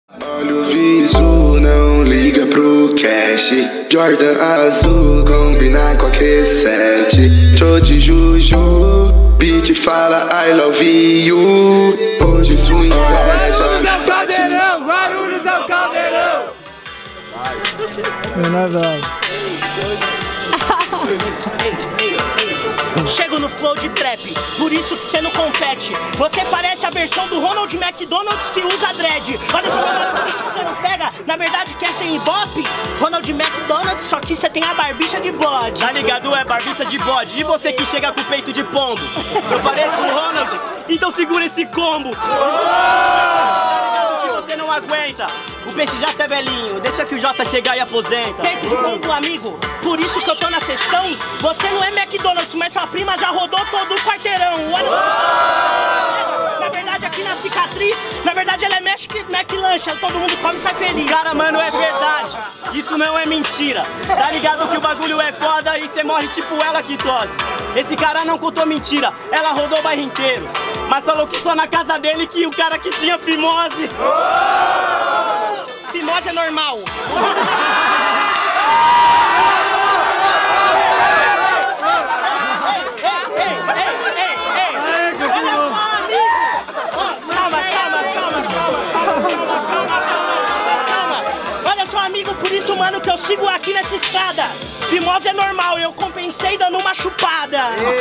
Olha o viso, não liga pro cash. Jordan azul, combina com a Q7. Tô de Juju, beat fala I love you. Hoje swing é só na Caldeirão, Guarulhos é o Caldeirão. Chego no flow de trap, por isso que cê não compete. Você parece a versão do Ronald McDonald's que usa dread. Olha só, por isso que cê não pega. Na verdade quer ser ibope. Ronald McDonald's, só que cê tem a barbicha de bode. Tá ligado? É barbicha de bode. E você que chega com o peito de pombo? Eu pareço o Ronald? Então segura esse combo. Você não aguenta, o peixe já tá velhinho, deixa que o Jota chegar e aposenta. Peito de pombo, amigo, por isso que eu tô na sessão. Você não é McDonald's, mas sua prima já rodou todo o quarteirão. Olha só. Na verdade aqui na cicatriz, na verdade ela é McLanche, todo mundo come e sai feliz. Cara, mano, é verdade, isso não é mentira. Tá ligado que o bagulho é foda e cê morre tipo ela que tosse. Esse cara não contou mentira, ela rodou o bairro inteiro, mas falou que só na casa dele que o cara que tinha fimose. Fimose é normal. Olha só, amigo, por isso, mano, que eu sigo aqui nessa estrada. Fimose é normal, eu compensei dando uma chupada.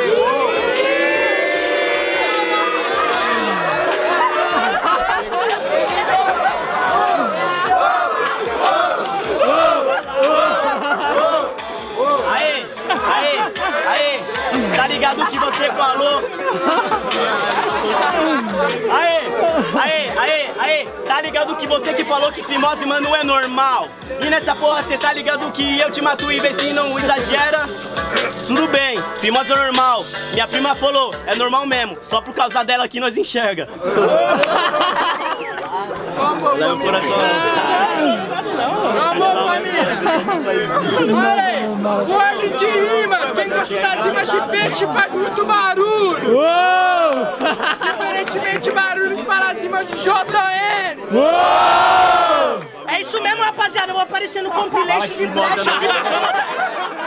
Tá ligado o que você falou? Aê, tá ligado que você que falou que fimose, mano, é normal. E nessa porra cê tá ligado que eu te mato e vê se não exagera. Tudo bem, fimose é normal. Minha prima falou, é normal mesmo, só por causa dela que nós enxerga. Leva o coração. Amor, família. Olha isso, gordo de rimas. Quem gosta das rimas de peixe faz muito barulho. Uou! Diferentemente barulhos para as rimas de JN. Uou! É isso mesmo, rapaziada. Eu vou aparecer no compilation de brechas e